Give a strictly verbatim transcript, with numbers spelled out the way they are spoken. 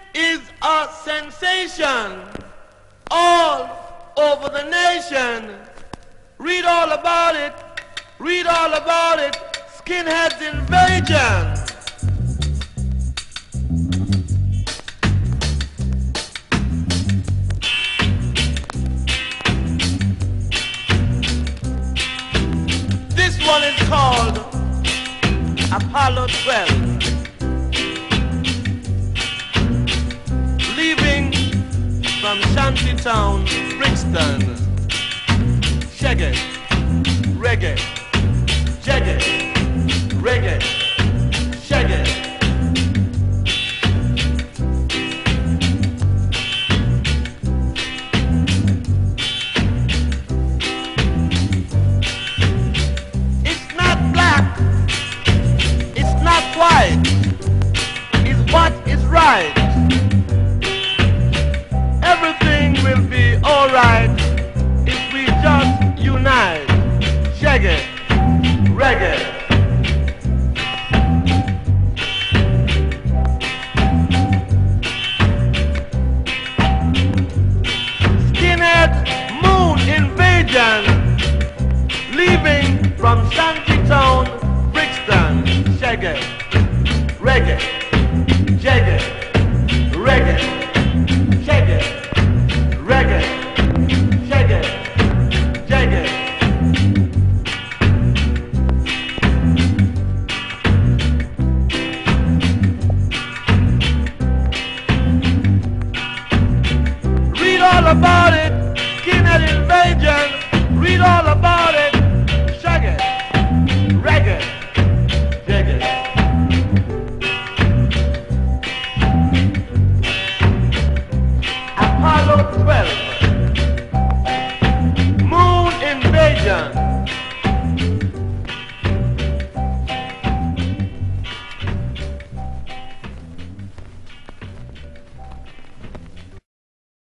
is a sensation all over the nation. Read all about it, read all about it, Skinheads Invasion. This one is called Apollo twelve. Leaving from Shantytown, Brixton. Shaggy, reggae, jaggy, reggae, shaggy. It's not black, it's not white, it's what is right. Everything will be alright if we just unite. Shaggy, reggae. Skinhead Moon Invasion. Leaving from Shantytown, Brixton. Shaggy, reggae, jaggy, reggae. Shaggy, reggae, shaggy, jaggy. Read all about it, Skinhead Invasion. Read all about